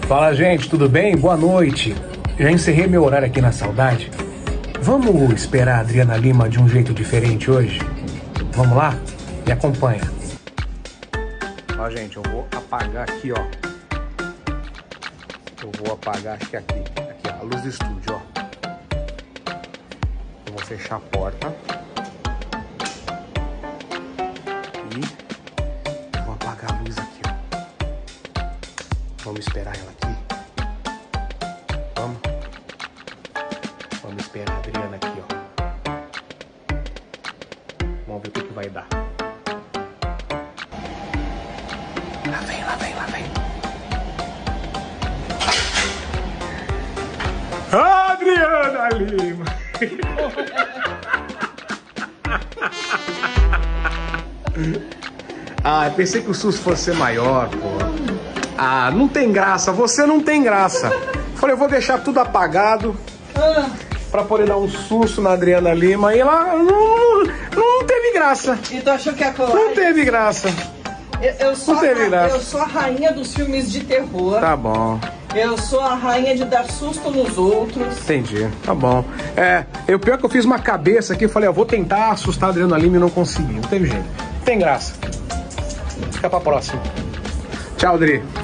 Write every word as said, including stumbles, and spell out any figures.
Fala, gente, tudo bem? Boa noite. Já encerrei meu horário aqui na Saudade. Vamos esperar a Adriana Lima de um jeito diferente hoje? Vamos lá? Me acompanha. Ó, gente, eu vou apagar aqui, ó. Eu vou apagar, acho que aqui. Aqui, ó, a luz do estúdio, ó. Eu vou fechar a porta. E vou apagar a luz aqui, ó. Vamos esperar ela aqui. Vamos. Vamos esperar a Adriana aqui, ó. Vamos ver o que, que vai dar. Lá vem, lá vem, lá vem. Adriana Lima. Ah, pensei que o susto fosse ser maior, pô. Ah, não tem graça, você não tem graça. Falei, eu vou deixar tudo apagado pra poder dar um susto na Adriana Lima. E ela não, não teve graça. E tu achou que a colagem... Não teve graça. Eu, eu, sou não teve a, graça. eu sou a rainha dos filmes de terror. Tá bom. Eu sou a rainha de dar susto nos outros. Entendi, tá bom. É, eu pior que eu fiz uma cabeça aqui, eu falei, eu vou tentar assustar a Adriana Lima e não consegui. Não teve jeito. Não tem graça. Fica pra próxima. Tchau, Adri.